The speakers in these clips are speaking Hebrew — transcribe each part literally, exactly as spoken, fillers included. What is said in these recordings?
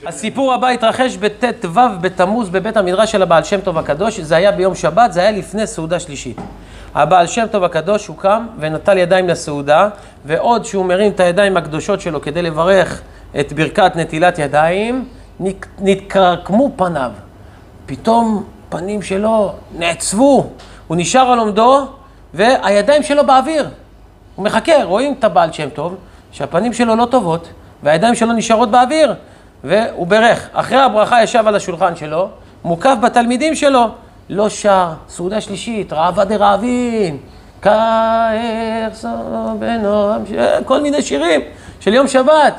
הסיפור הבא התרחש בט"ו בתמוז בבית המדרש של הבעל שם טוב הקדוש. זה היה ביום שבת, זה היה לפני סעודה שלישית. הבעל שם טוב הקדוש הוא קם ונטל ידיים לסעודה, ועוד שהוא מרים את הידיים הקדושות שלו כדי לברך את ברכת נטילת ידיים, נתקרקמו פניו. פתאום פנים שלו נעצבו, הוא נשאר על עומדו והידיים שלו באוויר. הוא מחכה, רואים את הבעל שם טוב שהפנים שלו לא טובות והידיים שלו נשארות באוויר, והוא ברך. אחרי הברכה ישב על השולחן שלו, מוקף בתלמידים שלו, לא שר, סעודה שלישית, רעבה דרעבין, כאר סובנו, כל מיני שירים של יום שבת.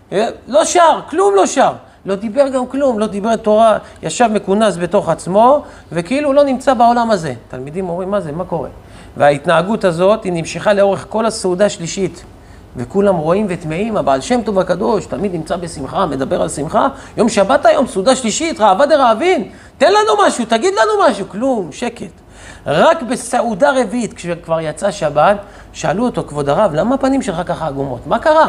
לא שר, כלום לא שר. לא דיבר גם כלום, לא דיבר תורה, ישב מכונס בתוך עצמו, וכאילו לא נמצא בעולם הזה. תלמידים אומרים, מה זה, מה קורה? וההתנהגות הזאת היא נמשכה לאורך כל הסעודה שלישית. וכולם רואים ותמאים, הבעל שם טוב הקדוש, תמיד נמצא בשמחה, מדבר על שמחה. יום שבת היום, סעודה שלישית, רעבה דרעבין, תן לנו משהו, תגיד לנו משהו, כלום, שקט. רק בסעודה רביעית, כשכבר יצא שבת, שאלו אותו, כבוד הרב, למה הפנים שלך ככה עגומות? מה קרה?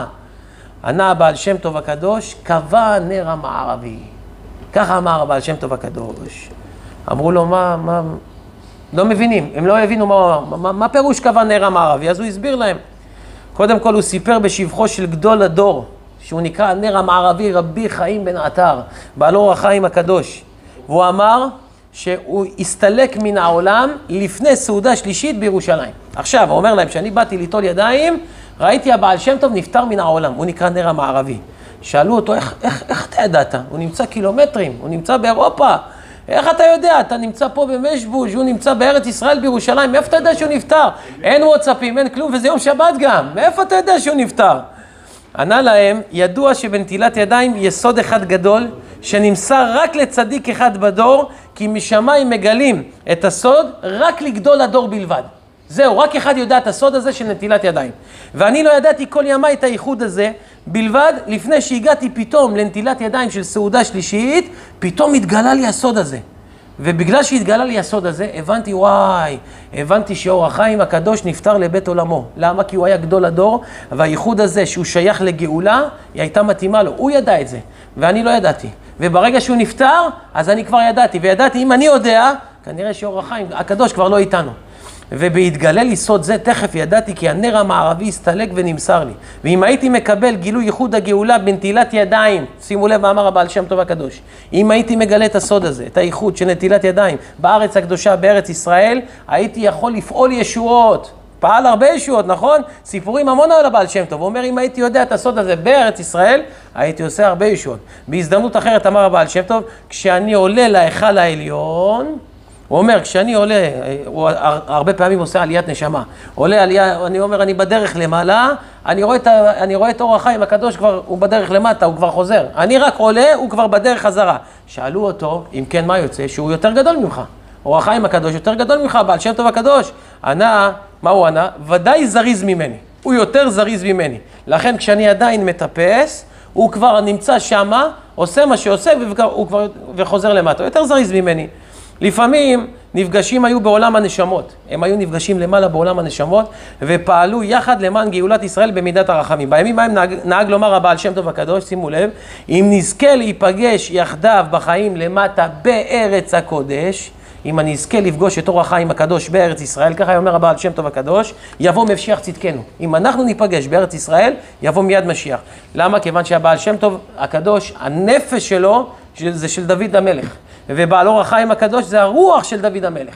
ענה הבעל שם טוב הקדוש, קבע נר המערבי. ככה אמר הבעל שם טוב הקדוש. אמרו לו, מה, מה, לא מבינים, הם לא הבינו מה, מה, מה פירוש קבע נר המערבי, אז הוא הסביר להם. קודם כל הוא סיפר בשבחו של גדול הדור, שהוא נקרא נר המערבי רבי חיים בן עטר, בעל אור החיים הקדוש. והוא אמר שהוא הסתלק מן העולם לפני סעודה שלישית בירושלים. עכשיו, הוא אומר להם, שאני באתי ליטול ידיים, ראיתי הבעל שם טוב נפטר מן העולם, הוא נקרא נר המערבי. שאלו אותו, איך, איך, איך אתה ידעת? הוא נמצא קילומטרים, הוא נמצא באירופה. איך אתה יודע? אתה נמצא פה במשבוש, הוא נמצא בארץ ישראל בירושלים, מאיפה אתה יודע שהוא נפטר? אין וואטסאפים, אין כלום, וזה יום שבת גם. מאיפה אתה יודע שהוא נפטר? ענה להם, ידוע שבנטילת ידיים יסוד אחד גדול, שנמסר רק לצדיק אחד בדור, כי משמיים מגלים את הסוד רק לגדול הדור בלבד. זהו, רק אחד יודע את הסוד הזה של נטילת ידיים. ואני לא ידעתי כל ימי את הייחוד הזה, בלבד לפני שהגעתי פתאום לנטילת ידיים של סעודה שלישית, פתאום התגלה לי הסוד הזה. ובגלל שהתגלה לי הסוד הזה, הבנתי, וואי, הבנתי שאור החיים הקדוש נפטר לבית עולמו. למה? כי הוא היה גדול הדור, והייחוד הזה שהוא שייך לגאולה, היא הייתה מתאימה לו. הוא ידע את זה, ואני לא ידעתי. וברגע שהוא נפטר, אז אני כבר ידעתי. וידעתי, אם אני יודע, כנראה שאור החיים הקדוש כבר לא איתנו. ובהתגלה לי סוד זה, תכף ידעתי כי הנר המערבי הסתלק ונמסר לי. ואם הייתי מקבל גילוי ייחוד הגאולה בנטילת ידיים, שימו לב מה אמר הבעל שם טוב הקדוש, אם הייתי מגלה את הסוד הזה, את הייחוד של נטילת ידיים בארץ הקדושה, בארץ ישראל, הייתי יכול לפעול ישועות. פעל הרבה ישועות, נכון? סיפורים המון על הבעל שם טוב. הוא אומר, אם הייתי יודע את הסוד הזה בארץ ישראל, הייתי עושה הרבה ישועות. בהזדמנות אחרת אמר הבעל שם טוב, כשאני עולה להיכל העליון, הוא אומר, כשאני עולה, הוא הרבה פעמים עושה עליית נשמה. עולה עלייה, אני אומר, אני בדרך למעלה, אני רואה את, אני רואה את אור החיים הקדוש כבר, הוא בדרך למטה, הוא כבר חוזר. אני רק עולה, הוא כבר בדרך חזרה. שאלו אותו, אם כן, מה יוצא? שהוא יותר גדול ממך. אור החיים הקדוש יותר גדול ממך, בעל שם טוב הקדוש. ענה, מה הוא ענה? ודאי זריז ממני. הוא יותר זריז ממני. לכן, כשאני עדיין מטפס, הוא כבר נמצא שמה, עושה מה שעושה, והוא כבר וחוזר למטה. הוא יותר זריז ממני. לפעמים נפגשים היו בעולם הנשמות, הם היו נפגשים למעלה בעולם הנשמות ופעלו יחד למען גאולת ישראל במידת הרחמים. בימים ההם נהג, נהג לומר הבעל שם טוב הקדוש, שימו לב, אם נזכה להיפגש יחדיו בחיים למטה בארץ הקודש, אם אני אזכה לפגוש את אור החיים הקדוש בארץ ישראל, ככה אומר הבעל שם טוב הקדוש, יבוא משיח צדקנו. אם אנחנו ניפגש בארץ ישראל, יבוא מיד משיח. למה? כיוון שהבעל שם טוב הקדוש, הנפש שלו זה של דוד המלך. ובעל אור החיים הקדוש זה הרוח של דוד המלך.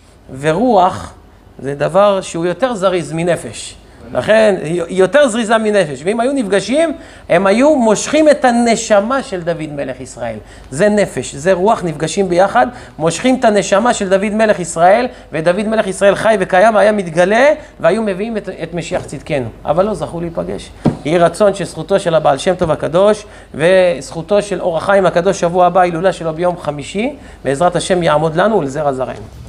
ורוח זה דבר שהוא יותר זריז מנפש. לכן, היא יותר זריזה מנפש. ואם היו נפגשים, הם היו מושכים את הנשמה של דוד מלך ישראל. זה נפש, זה רוח, נפגשים ביחד, מושכים את הנשמה של דוד מלך ישראל, ודוד מלך ישראל חי וקיים, היה מתגלה, והיו מביאים את, את משיח צדקנו. אבל לא זכו להיפגש. יהי רצון שזכותו של הבעל שם טוב הקדוש, וזכותו של אור החיים הקדוש שבוע הבא, הילולה שלו ביום חמישי, בעזרת השם יעמוד לנו ולזרע זרענו.